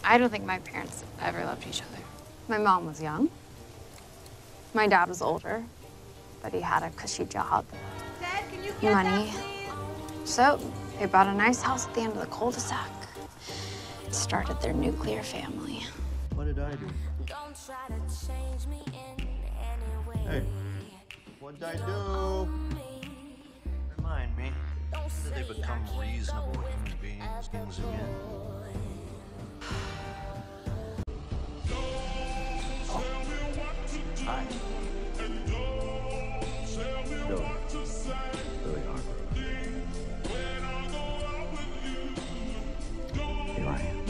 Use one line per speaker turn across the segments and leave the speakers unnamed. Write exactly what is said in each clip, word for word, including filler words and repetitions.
I don't think my parents ever loved each other. My mom was young. My dad was older, but he had a cushy job.
Dad, can you get
money.
That,
so they bought a nice house at the end of the cul-de-sac. Started their nuclear family.
What did I do?
Don't try to change me in any way.
Hey, what did I do? Remind me. Did they become reasonable human beings, beings again? Oh. Hi. Billy. Billy Harper. Here I am.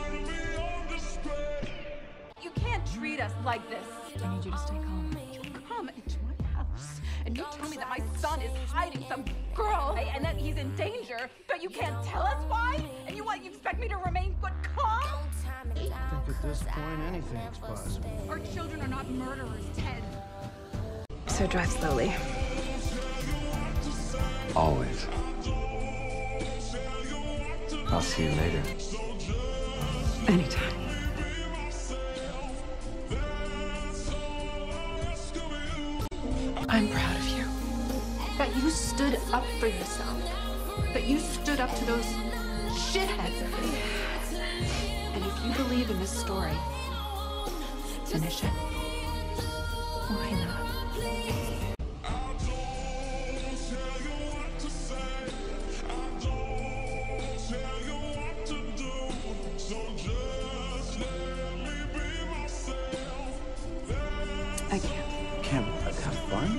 You can't treat us like this. I need you to stay calm. You come into my house and you tell me that my son is hiding some girl and that he's in danger, but you can't tell us why? And you what, you expect me to remain but calm?
I think at this point anything's possible.
Our children are not murderers, Ted.
So drive slowly.
Always. I'll see you later.
Anytime.
I'm proud of you. That you stood up for yourself. That you stood up to those shitheads. And if you believe in this story, finish it. Why not?
I can't.
Can't have fun?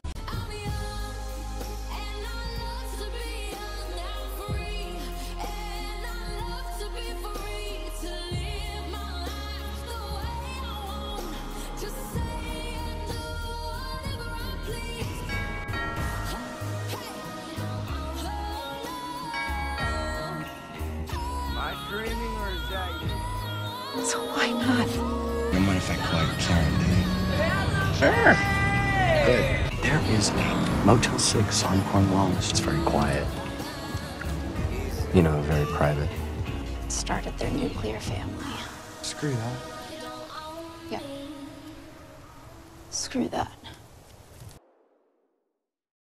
Am I dreaming or is that you?
So why not?
No mind if I call you Karen, do you? Sure. Good. There is a Motel six on Cornwallis. It's very quiet. You know, very private.
Started their nuclear family.
Screw that.
Yep. Screw that.